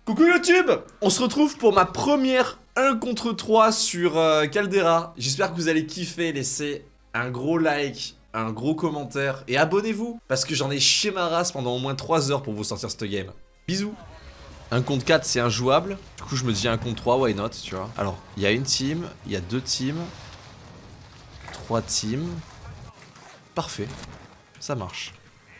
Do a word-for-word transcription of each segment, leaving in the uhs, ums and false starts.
Coucou YouTube. On se retrouve pour ma première un contre trois sur euh, Caldera. J'espère que vous allez kiffer. Laissez un gros like, un gros commentaire et abonnez-vous. Parce que j'en ai chié ma race pendant au moins trois heures pour vous sortir cette game. Bisous. un contre quatre c'est injouable. Du coup je me dis un contre trois, why not, tu vois. Alors, il y a une team, il y a deux teams, trois teams. Parfait. Ça marche.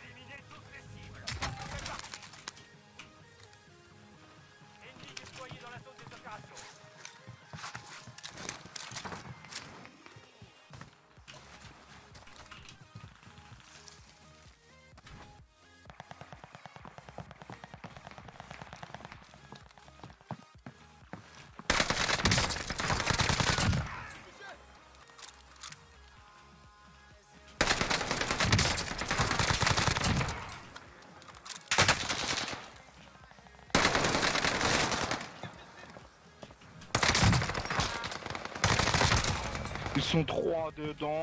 Ils sont trois dedans.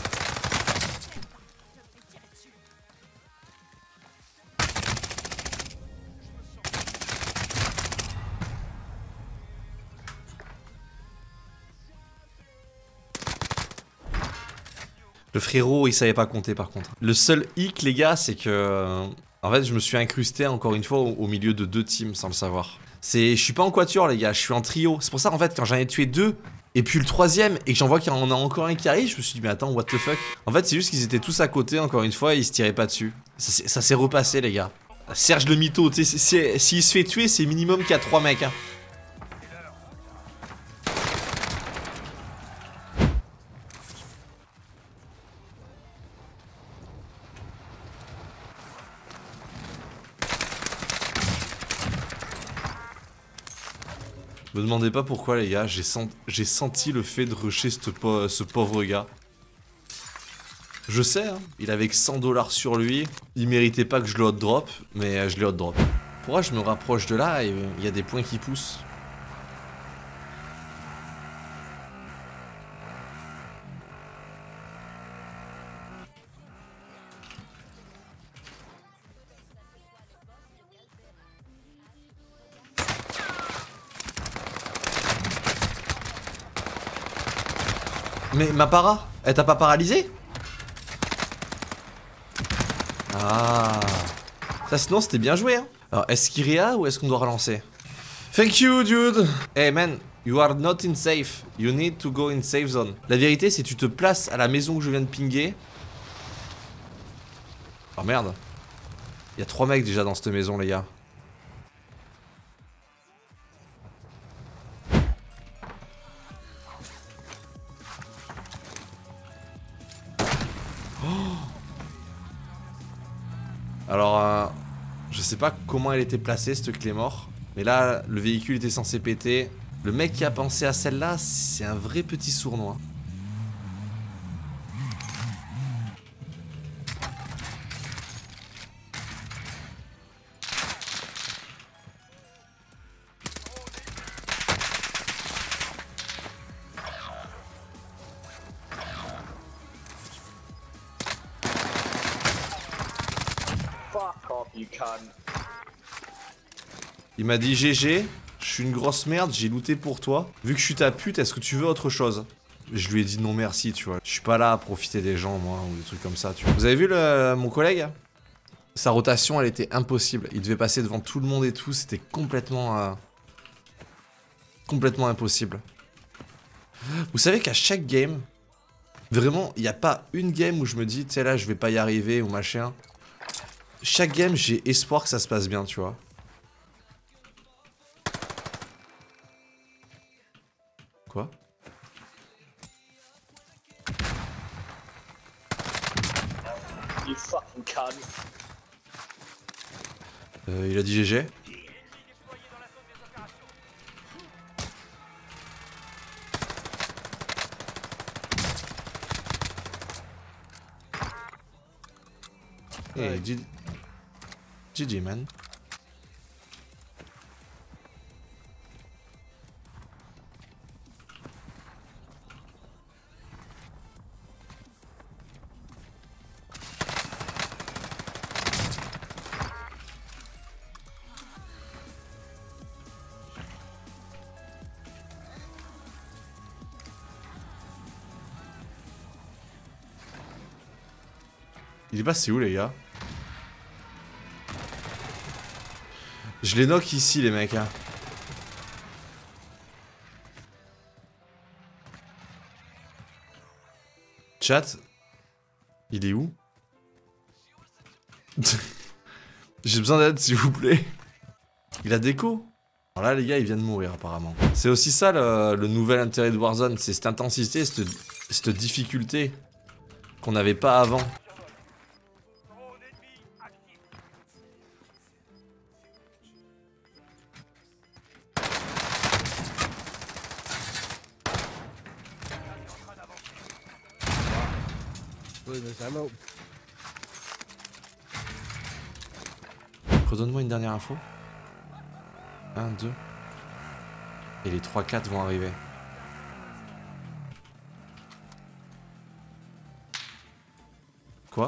Le frérot, il savait pas compter par contre. Le seul hic, les gars, c'est que... euh, en fait, je me suis incrusté encore une fois au, au milieu de deux teams sans le savoir. C'est... Je suis pas en quatuor, les gars, je suis en trio. C'est pour ça, en fait, quand j'en ai tué deux, et puis le troisième, et que j'en vois qu'il y en a encore un qui arrive, je me suis dit, mais attends, what the fuck. En fait, c'est juste qu'ils étaient tous à côté, encore une fois, et ils se tiraient pas dessus. Ça s'est repassé, les gars. Serge le mytho, tu sais, s'il se fait tuer, c'est minimum qu'il y a trois mecs, hein. Me demandez pas pourquoi, les gars, j'ai sent... senti le fait de rusher ce, po ce pauvre gars. Je sais, hein, il avait que cent dollars sur lui, il méritait pas que je le hot drop, mais euh, je l'ai hot drop. Pourquoi je me rapproche de là et il y a des points qui poussent? Mais ma para, elle t'a pas paralysé? Ah. Ça sinon c'était bien joué, hein. Alors est-ce qu'il réa ou est-ce qu'on doit relancer? Thank you dude. Hey man, you are not in safe. You need to go in safe zone. La vérité c'est que tu te places à la maison que je viens de pinguer. Oh merde. Il y a trois mecs déjà dans cette maison, les gars. Alors, euh, je sais pas comment elle était placée, cette clé mort. Mais là, le véhicule était censé péter. Le mec qui a pensé à celle-là, c'est un vrai petit sournois. Il m'a dit G G, je suis une grosse merde, j'ai looté pour toi. Vu que je suis ta pute, est-ce que tu veux autre chose? Je lui ai dit non merci, tu vois. Je suis pas là à profiter des gens, moi, ou des trucs comme ça, tu vois. Vous avez vu le, mon collègue? Sa rotation, elle était impossible. Il devait passer devant tout le monde et tout, c'était complètement... Euh, complètement impossible. Vous savez qu'à chaque game, vraiment, il n'y a pas une game où je me dis, tu sais là, je vais pas y arriver ou machin. Chaque game, j'ai espoir que ça se passe bien, tu vois. Quoi? You fucking cunt. Euh, il a dit G G. Hey, G G man. Il est passé où les gars? Je les knock ici les mecs hein. Chat. Il est où? J'ai besoin d'aide s'il vous plaît. Il a déco. Alors là les gars il vient de mourir apparemment. C'est aussi ça le, le nouvel intérêt de Warzone. C'est cette intensité, cette, cette difficulté qu'on n'avait pas avant. Redonne-moi une dernière info. un, deux. Et les trois quatre vont arriver. Quoi?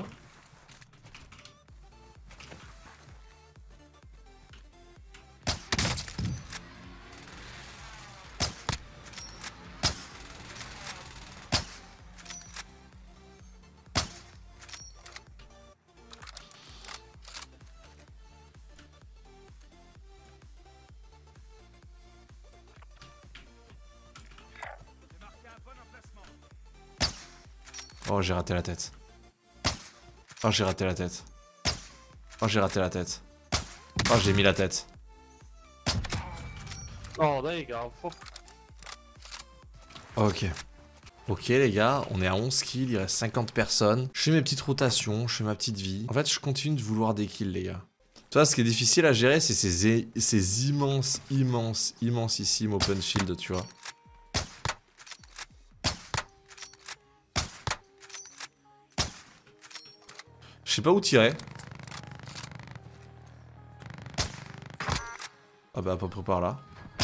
Oh, j'ai raté la tête. Oh, j'ai raté la tête. Oh, j'ai raté la tête. Oh, j'ai mis la tête. Oh, there you go. Fuck. Ok. Ok, les gars, on est à onze kills, il reste cinquante personnes. Je fais mes petites rotations, je fais ma petite vie. En fait, je continue de vouloir des kills, les gars. Tu vois, ce qui est difficile à gérer, c'est ces, ces immenses, immenses, immensissimes open field, tu vois. Je sais pas où tirer. Ah bah à peu près par là.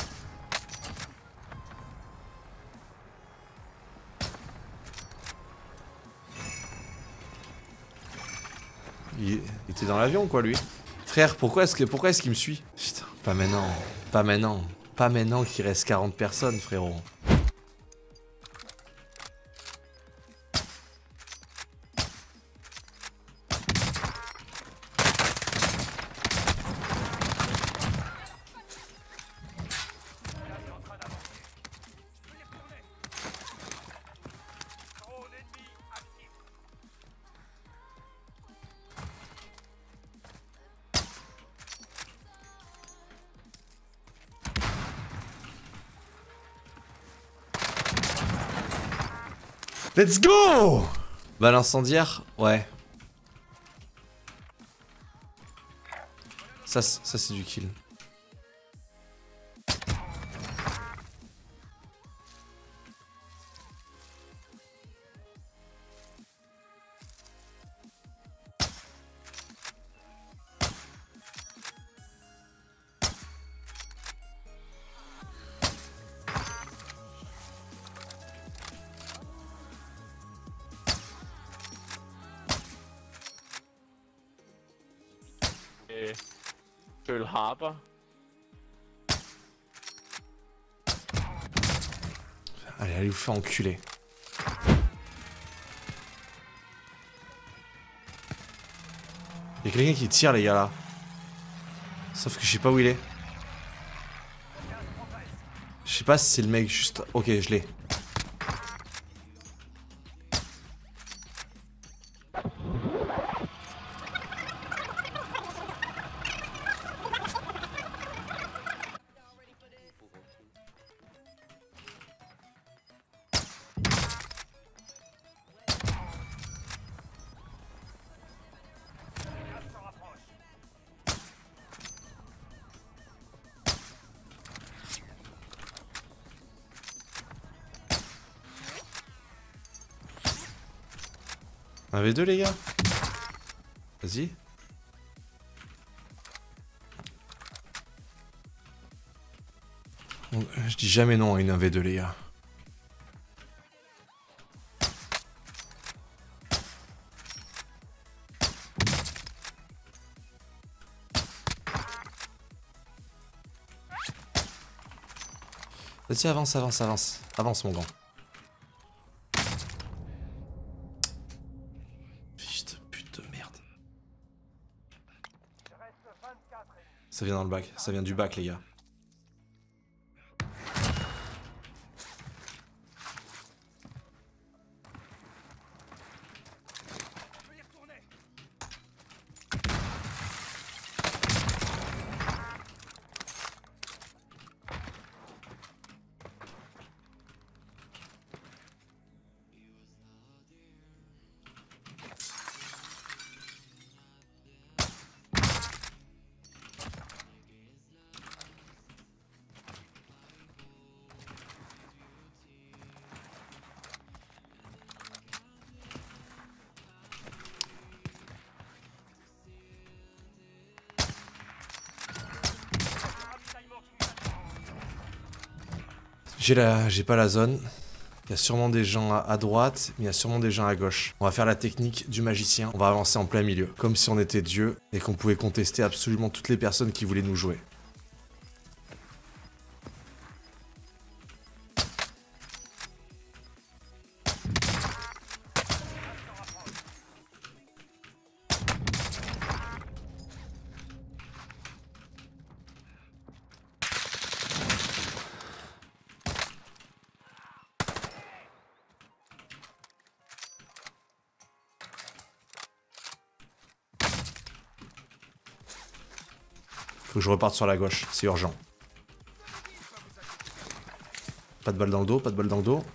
Il était dans l'avion quoi lui. Frère, pourquoi est-ce que pourquoi est-ce qu'il me suit? Putain, pas maintenant, pas maintenant, pas maintenant qu'il reste quarante personnes frérot. Let's go! Bah l'incendiaire, ouais. Ça, ça c'est du kill. Pearl Harbor. Allez, allez vous faire enculer. Y'a quelqu'un qui tire les gars là. Sauf que je sais pas où il est. Je sais pas si c'est le mec juste... Ok, je l'ai. Un V deux les gars. Vas-y. Je dis jamais non à une un V deux les gars. Vas-y avance, avance, avance. Avance mon grand. Fiche de pute de merde. Ça vient dans le bac. Ça vient du bac, les gars. J'ai la... j'ai pas la zone. Il y a sûrement des gens à, à droite, mais il y a sûrement des gens à gauche. On va faire la technique du magicien. On va avancer en plein milieu. Comme si on était Dieu et qu'on pouvait contester absolument toutes les personnes qui voulaient nous jouer. Faut que je reparte sur la gauche, c'est urgent. Pas de balle dans le dos, pas de balle dans le dos.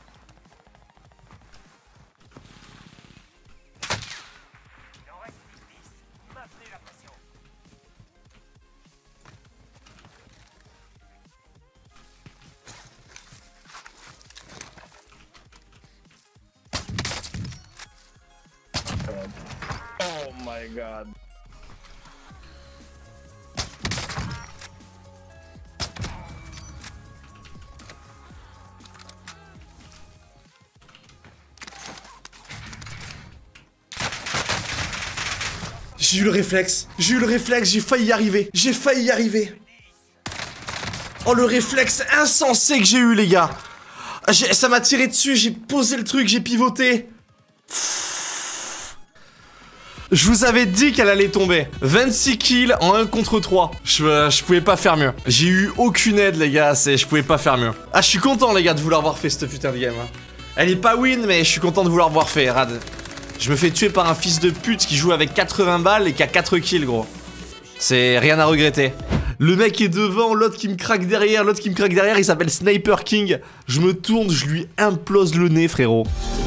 Oh my god. J'ai eu le réflexe, j'ai eu le réflexe, j'ai failli y arriver, j'ai failli y arriver. Oh le réflexe insensé que j'ai eu les gars. Ça m'a tiré dessus, j'ai posé le truc, j'ai pivoté. Je vous avais dit qu'elle allait tomber. vingt-six kills en un contre trois. Je, je pouvais pas faire mieux. J'ai eu aucune aide les gars, je pouvais pas faire mieux. Ah je suis content les gars de vouloir avoir fait cette putain de game. Hein. Elle est pas win mais je suis content de vouloir avoir fait, Rad. Je me fais tuer par un fils de pute qui joue avec quatre-vingts balles et qui a quatre kills gros. C'est rien à regretter. Le mec est devant, l'autre qui me craque derrière, l'autre qui me craque derrière, il s'appelle Sniper King. Je me tourne, je lui implose le nez frérot.